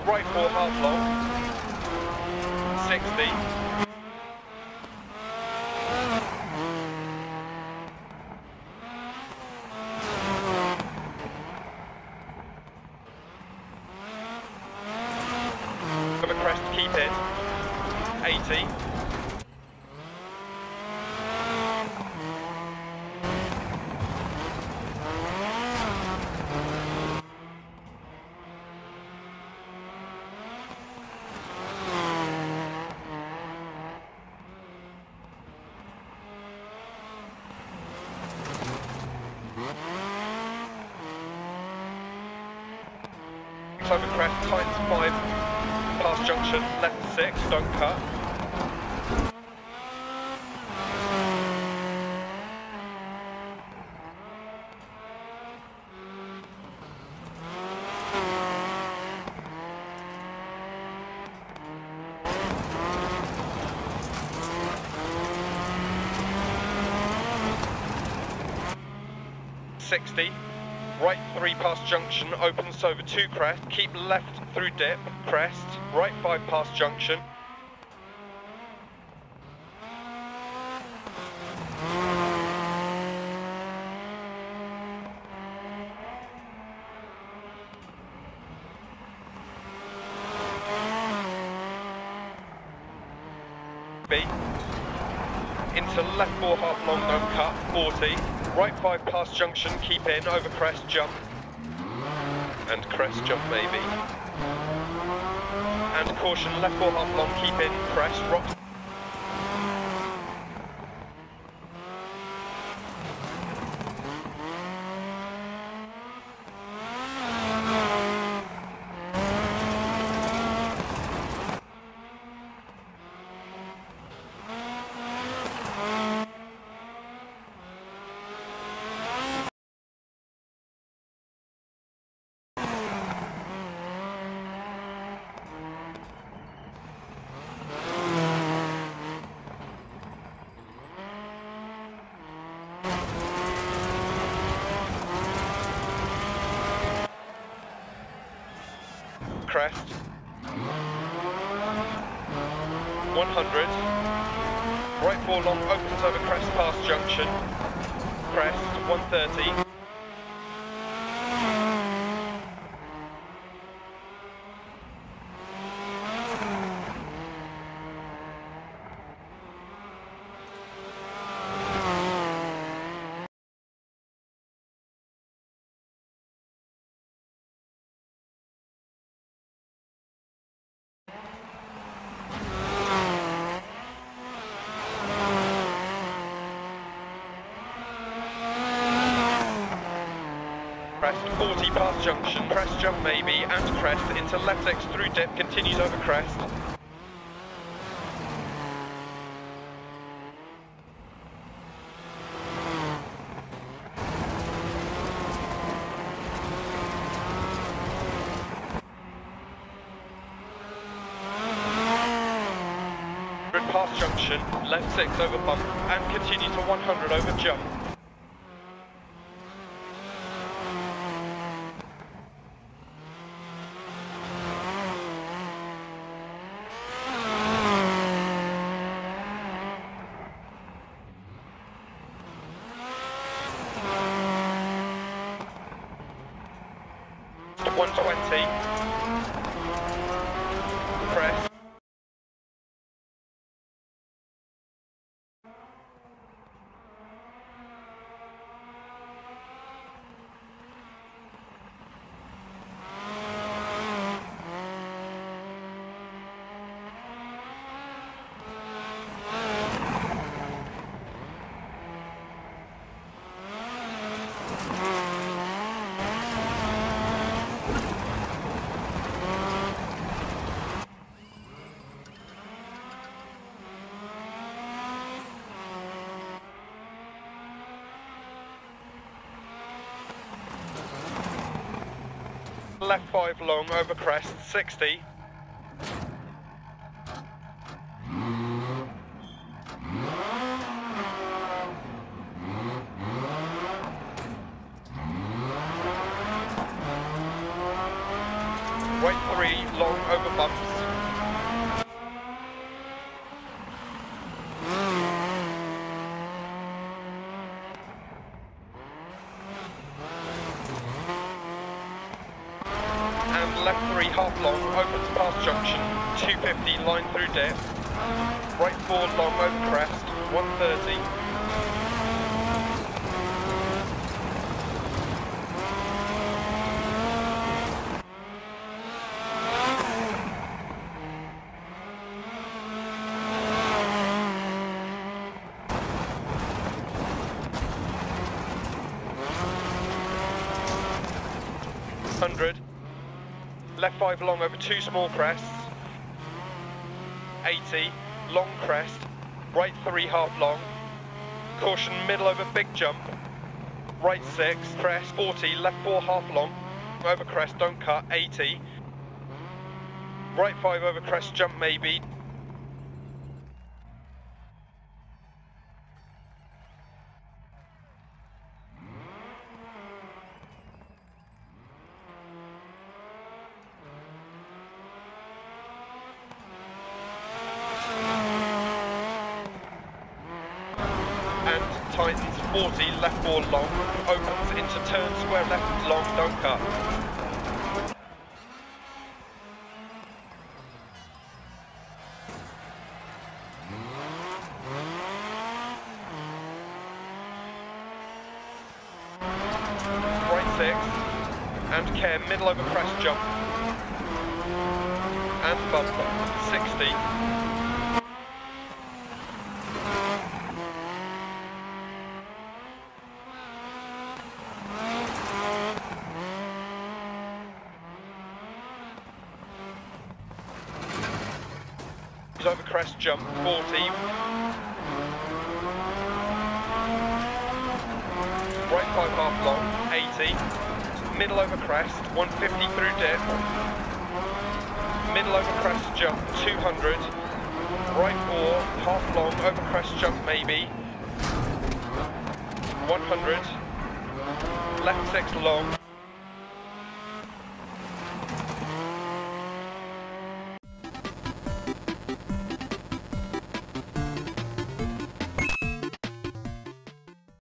right 4 half long, 60. Over crest, keep in, 80. Over crest, tightens 5, past junction, left 6, don't cut. .60. Right 3 past junction, opens over 2 crest, keep left through dip, crest, right 5 past junction. B. Into left 4 half long, don't cut, 40. Right 5 past junction, keep in, over crest, jump. And crest, jump maybe. And caution, left 4 half long, keep in, crest, rock. Crest, 100, right 4 long, opens over crest past junction, crest, 130. Crest, 40 past junction, crest jump maybe, and crest into left 6 through dip, continues over crest. Past junction, left 6 over bump, and continue to 100 over jump. To 120. Crest. Left 5 long over crest, 60. Right 3 long bumps. And left 3 half long, opens past junction, 250 line through dip. Right 4 long over crest, 130. Left 5 long over 2 small crests. 80, long crest. Right 3 half long. Caution middle over big jump. Right 6, crest 40, left 4 half long. Over crest, don't cut, 80. Right 5 over crest, jump maybe. Tightens 40, left 4 long, opens into turn square left long, don't cut. Right 6, and care, middle over crest jump. And bump, 60. Over crest jump, 40. Right 5 half long, 80. Middle over crest, 150 through dip. Middle over crest jump, 200. Right 4, half long, over crest jump maybe. 100. Left 6 long.